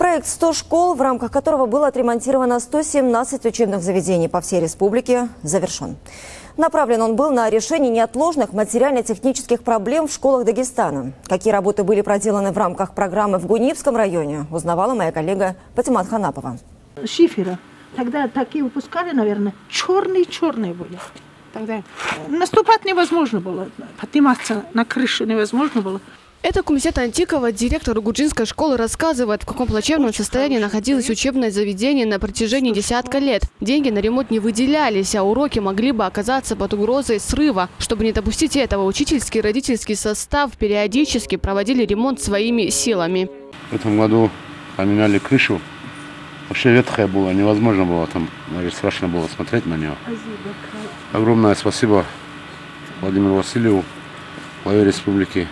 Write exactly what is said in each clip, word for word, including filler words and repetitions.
Проект «сто школ», в рамках которого было отремонтировано сто семнадцать учебных заведений по всей республике, завершен. Направлен он был на решение неотложных материально-технических проблем в школах Дагестана. Какие работы были проделаны в рамках программы в Гунипском районе, узнавала моя коллега Патимат Ханапова. Шифера. Тогда такие выпускали, наверное, черные-черные были. Тогда наступать невозможно было, подниматься на крышу невозможно было. Это Кумсет Антикова, директор Гуджинской школы, рассказывает, в каком плачевном состоянии находилось учебное заведение на протяжении десятка лет. Деньги на ремонт не выделялись, а уроки могли бы оказаться под угрозой срыва. Чтобы не допустить этого, учительский и родительский состав периодически проводили ремонт своими силами. В этом году поменяли крышу. Вообще ветхая была, невозможно было там, наверное, страшно было смотреть на нее. Огромное спасибо Владимиру Васильеву, главе республики,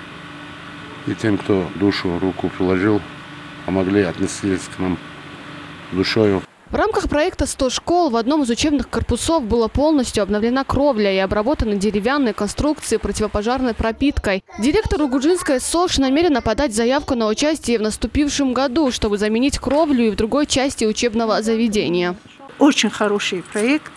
и тем, кто душу, руку приложил, помогли, отнеслись к нам душою. В рамках проекта «сто школ» в одном из учебных корпусов была полностью обновлена кровля и обработаны деревянные конструкции противопожарной пропиткой. Директор Гуджинской СОШ намерена подать заявку на участие в наступившем году, чтобы заменить кровлю и в другой части учебного заведения. Очень хороший проект.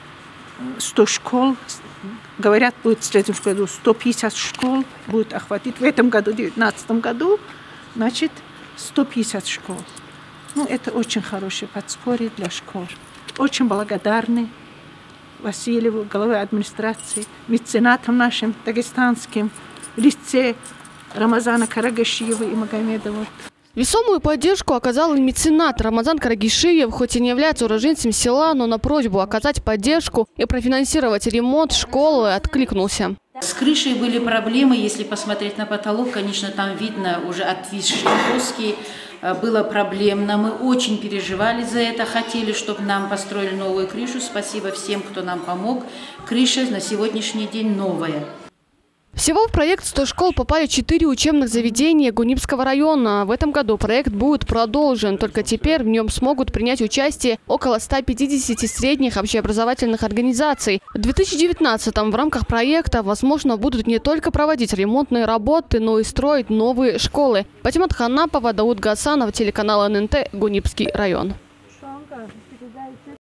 сто школ. Говорят, будет в следующем году сто пятьдесят школ будет охватить. В этом году, в две тысячи девятнадцатом году, значит, сто пятьдесят школ. Ну, это очень хорошее подспорье для школ. Очень благодарны Васильеву, главе администрации, меценатам нашим дагестанским, в лице Рамазана Карагашиева и Магомедова. Весомую поддержку оказал и меценат Рамазан Карагишиев, хоть и не является уроженцем села, но на просьбу оказать поддержку и профинансировать ремонт школы откликнулся. С крышей были проблемы, если посмотреть на потолок, конечно, там видно уже отвисшие доски, было проблемно. Мы очень переживали за это, хотели, чтобы нам построили новую крышу. Спасибо всем, кто нам помог. Крыша на сегодняшний день новая. Всего в проект «сто школ» попали четыре учебных заведения Гунипского района. В этом году проект будет продолжен. Только теперь в нем смогут принять участие около ста пятидесяти средних общеобразовательных организаций. В две тысячи девятнадцатом в рамках проекта, возможно, будут не только проводить ремонтные работы, но и строить новые школы. Патимат Ханапова, Дауд Гасанов, телеканал эн эн тэ, Гунипский район.